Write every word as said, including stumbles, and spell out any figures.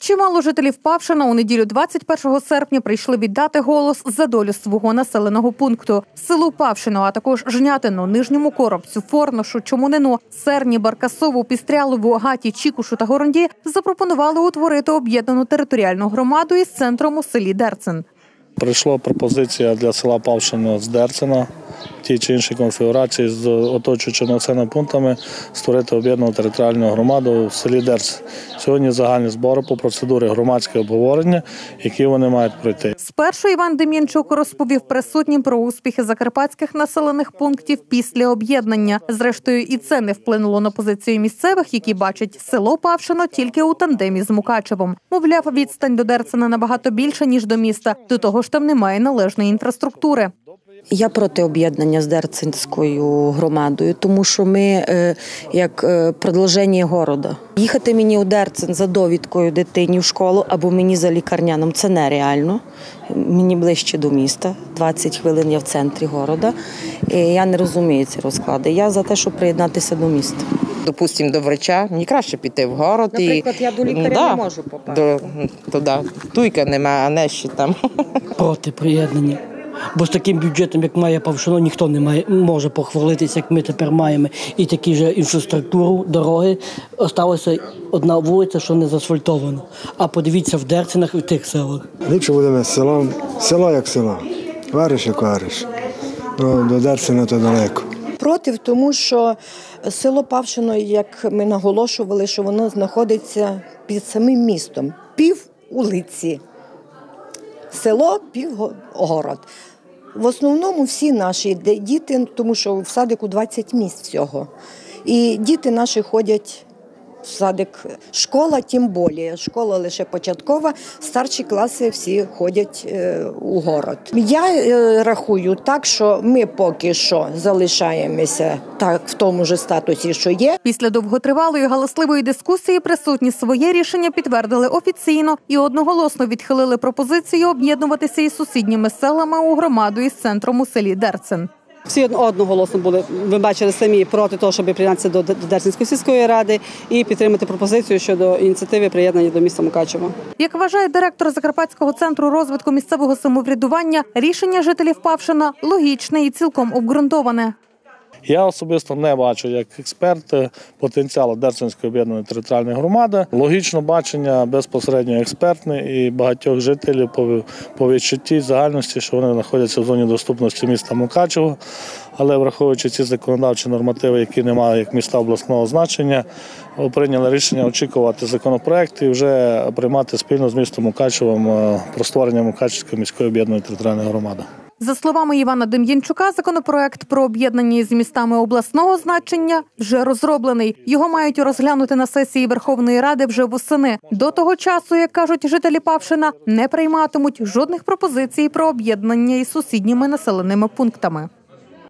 Чимало жителів Павшина у неділю двадцять першого серпня прийшли віддати голос за долю свого населеного пункту. Селу Павшино, а також Жнятину, Нижньому Коробцю, Форношу, Чомунино, Серні, Баркасову, Пістрялову, Гаті, Чікушу та Горонді запропонували утворити об'єднану територіальну громаду із центром у селі Дерцин. Прийшла пропозиція для села Павшино з Дерцина, в тій чи іншій конфігурації з оточуючими населеними пунктами створити об'єднану територіальну громаду в селі Дерцин. Сьогодні загальні збори по процедурі громадське обговорення, які вони мають пройти. Спершу Іван Дем'янчук розповів присутнім про успіхи закарпатських населених пунктів після об'єднання. Зрештою, і це не вплинуло на позицію місцевих, які бачать село Павшино тільки у тандемі з Мукачевом. Мовляв, відстань до Дерцина набагато більша, ніж до міста. До того ж, там немає належної інфраструктури. Я проти об'єднання з Дерцинською громадою, тому що ми як продовження города. Їхати мені у Дерцин за довідкою дитині в школу або мені за лікарняном – це нереально. Мені ближче до міста, двадцять хвилин я в центрі города. І я не розумію ці розклади. Я за те, щоб приєднатися до міста. Допустимо, до врача, мені краще піти в город. Наприклад, і... я до лікаря да, не можу попасти. До, туди туйка немає, а не ще там. Проти приєднання. Бо з таким бюджетом, як має Павшино, ніхто не має, може похвалитися, як ми тепер маємо. І такі ж інфраструктуру, дороги. Осталася одна вулиця, що не заасфальтована. А подивіться в Дерцинах і в тих селах. Ліпше будемо село, село як село. Вариш як вариш. Ну, до Дерцина то далеко. Проти, тому що село Павшино, як ми наголошували, що воно знаходиться під самим містом. Пів вулиці. Село, пів город. В основному всі наші діти, тому що в садику двадцять місць всього. І діти наші ходять в садик. Школа тим більше. Школа лише початкова, старші класи всі ходять е, у город. Я е, рахую так, що ми поки що залишаємося так в тому ж статусі, що є. Після довготривалої галасливої дискусії присутні своє рішення підтвердили офіційно і одноголосно відхилили пропозицію об'єднуватися із сусідніми селами у громаду із центром у селі Дерцин. Всі одноголосно були, ви бачили самі, проти того, щоб приєднатися до Дерцинської сільської ради і підтримати пропозицію щодо ініціативи приєднання до міста Мукачева. Як вважає директор Закарпатського центру розвитку місцевого самоврядування, рішення жителів Павшина логічне і цілком обґрунтоване. Я особисто не бачу, як експерт, потенціалу Дерцинської об'єднаної територіальної громади. Логічно бачення безпосередньо експертне і багатьох жителів по відчутті загальності, що вони знаходяться в зоні доступності міста Мукачево. Але враховуючи ці законодавчі нормативи, які не мають як міста обласного значення, прийняли рішення очікувати законопроект і вже приймати спільно з містом Мукачевом про створення Мукачевської міської об'єднаної територіальної громади. За словами Івана Дем'янчука, законопроект про об'єднання з містами обласного значення вже розроблений. Його мають розглянути на сесії Верховної Ради вже восени. До того часу, як кажуть жителі Павшина, не прийматимуть жодних пропозицій про об'єднання із сусідніми населеними пунктами.